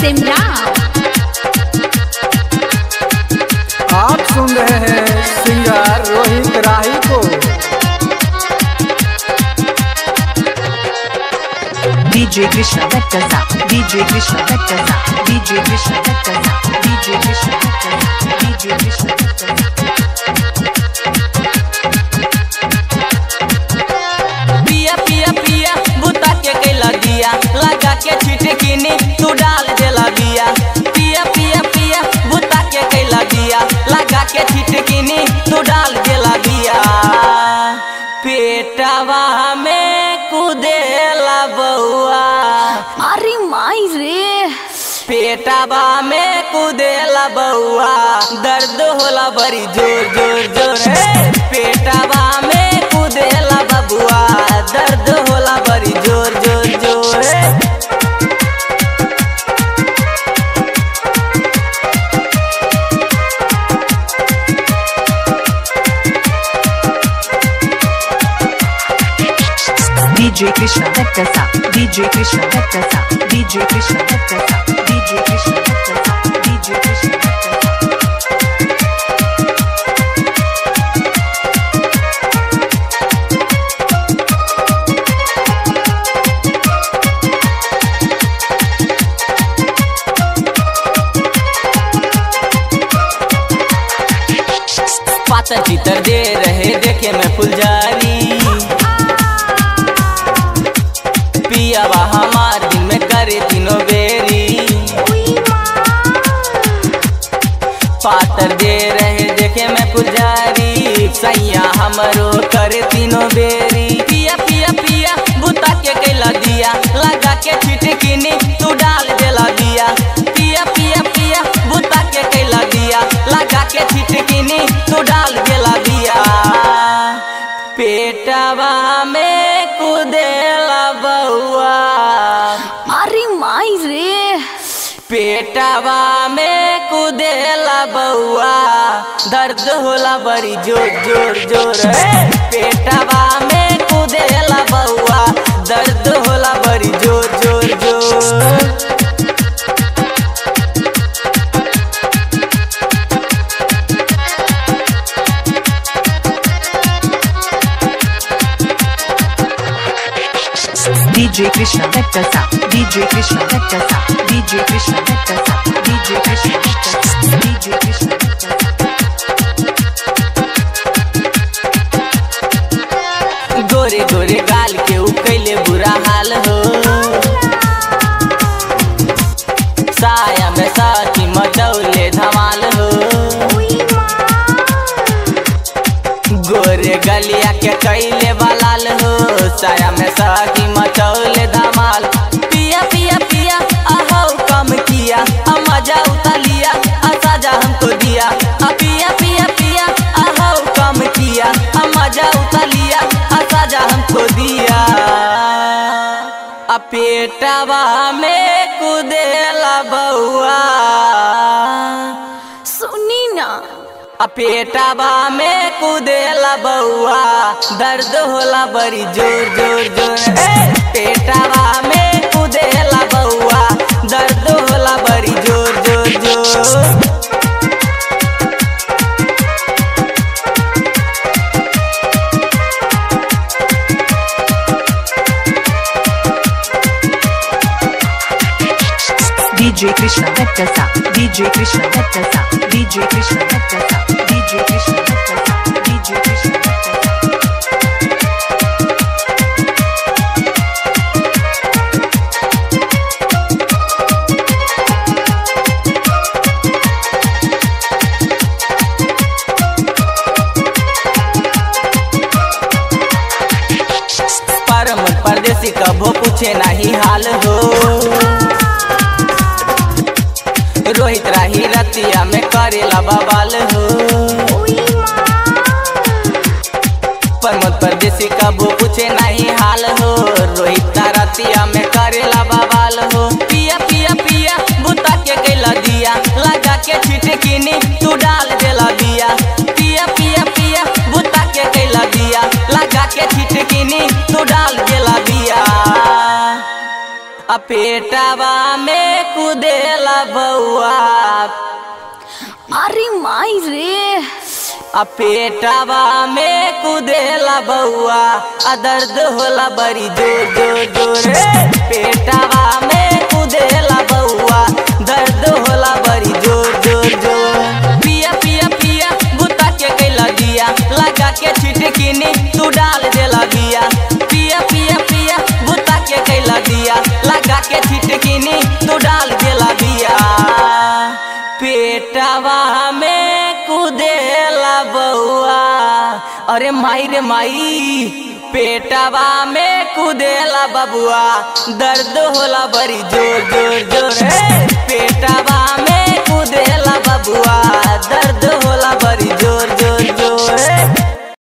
सिमरान। आप सुन रहे हैं सिंगर रोहित राही को। DJ Krishna Vettasa, DJ Krishna Vettasa, DJ Krishna Vettasa, DJ Krishna Vettasa, DJ Krishna Vettasa। पिया पिया पिया बुता के कैला दिया, लगा के छिटकिनी तू डाल देला दिया। पिया पिया पिया बुता के कैला दिया, लगा के छिटकिनी तू डाल देला दिया। पेटवा में कुदेला बउआ, अरे माई रे, पेटवा में कुदेला बउआ, दर्द होला बड़ी जोर जोर जोर। पेटवा में कुदेला बबुआ, दर्द होला बड़ी जोर जोर जोर। DJ Krishna Vettasa, DJ Krishna Vettasa, DJ Krishna Vettasa, DJ Krishna Vettasa, DJ Krishna Vettasa। पातर चितर दे रहे देखे में फुलझारी, पियावा हमार दिन में करे तीनों बेरी। पातर दे रहे देखे में फुलझारी, सैया हमरो करे तीनों बेरी। पिया पिया पिया बुता के कैला दिया, लगा के छिटकिनी तू डाल देला दिया। पिया पिया पिया बुता के कैला दिया, लगा के छिटकिनी तू डाल देला दिया। पेटवा में कुदेला बउआ, अरे माई रे, पेटवा में कुदेला बउआ, दर्द होला बड़ी जोर जोर जोर। पेटवा में कुदेला बउआ, दर्द होला बड़ी जोर जोर जोर। DJ Krishna Vettasa, DJ Krishna Vettasa, DJ Krishna Vettasa, DJ Krishna Vettasa, DJ Krishna Vettasa। गोरे गोरे गाल के उ कैले बुरा हाल हो, साया में साथी मचौले धमाल हो। गोरे गलिया के कैले बलाल हो, साया में साथी मचौले धमाल। पिया पिया पिया आहो कम किया, मजा उठा लिया, साजा हमको दिया। पिया पिया पिया आहो कम किया, मजा उठा लिया, साजा हमको दिया। पेटवा में कुदेला बउआ, सुनी ना, पेटवा में कुदेला बउआ, दर्द होला बड़ी जोर जोर जोर। पेटवा में कुदेला बउआ, दर्द होला बड़ी जोर जोर जोर। DJ Krishna Vettasa, DJ Krishna Vettasa, DJ Krishna Vettasa, DJ Krishna Vettasa, DJ Krishna Vettasa। परम परदेसी कभो पूछे नहीं हाल हो, रोहित राही रतिया में करेला बवाल हो। प्रमोद परदेसी कबो पूछे नहीं हाल हो, रोहित रतिया में करेला बवाल हो। पिया पिया पिया बुता के कैला दिया, लगा के छिटकिनी तू डाल देला दिया। पिया पिया पिया बुता के कैला दिया, लगा के छिटकिनी तू डाल देला दिया। पेटवा में कुदेला आ पेटवा में कुदेला बउआ आ दर्द होला बड़ी जोर जोर जोर रे। पेटवा में कुदेला बउआ दर्द होला बड़ी जोर जोर जोर। पिया पिया पिया बुता के कैला दिया लगा के छिटकिनी तू डाल देला बिया। पिया पिया पिया बुता के कैला दिया लगा के छिटकिनी तू डाल देला बिया। पेटवा में कुदेला बउआ अरे माई रे माई। पेटवा में कुदेला बबुआ दर्द होला बड़ी जोर जोर जोर रे। पेटवा में कुदेला बबुआ दर्द होला